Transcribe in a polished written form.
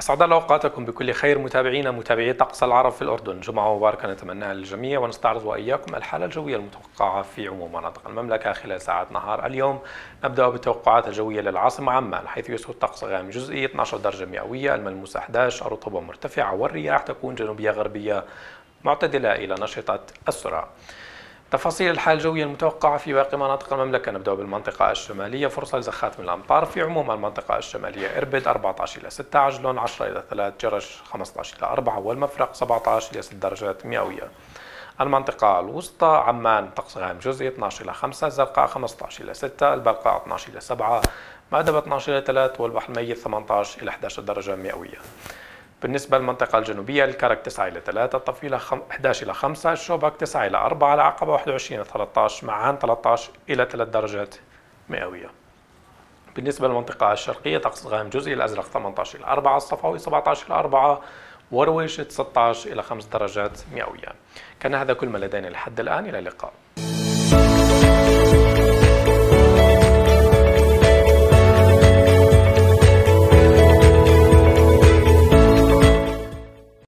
أسعد الله أوقاتكم بكل خير متابعينا متابعي طقس العرب في الأردن. جمعة مباركة نتمناها للجميع، ونستعرض وإياكم الحالة الجوية المتوقعة في عموم مناطق المملكة خلال ساعات نهار اليوم. نبدأ بالتوقعات الجوية للعاصمة عمان، حيث يسود الطقس غائم جزئي 12 درجة مئوية، الملموس 11، الرطوبة مرتفعة، والرياح تكون جنوبية غربية معتدلة إلى نشطة السرعة. تفاصيل الحالة الجوية المتوقعة في باقي مناطق المملكة. نبدأ بالمنطقة الشمالية، فرصة لزخات من الأمطار في عموم المنطقة الشمالية. إربد 14 إلى 6، عجلون 10 إلى 3، جرش 15 إلى 4، والمفرق 17 إلى 6 درجات مئوية. المنطقة الوسطى، عمان طقس غائم جزئي 12 إلى 5، الزرقاء 15 إلى 6، البلقاء 12 إلى 7، مأدب 12 إلى 3، والبحر الميت 18 إلى 11 درجة مئوية. بالنسبة للمنطقة الجنوبية، الكرك 9 إلى 3، الطفيلة 11 إلى 5، الشوبك 9 إلى 4، العقبة 21 إلى 13، معان 13 إلى 3 درجات مئوية. بالنسبة للمنطقة الشرقية، طقس غائم جزئي، الأزرق 18 إلى 4، الصفوي 17 إلى 4، ورويش 16 إلى 5 درجات مئوية. كان هذا كل ما لدينا لحد الآن، إلى اللقاء.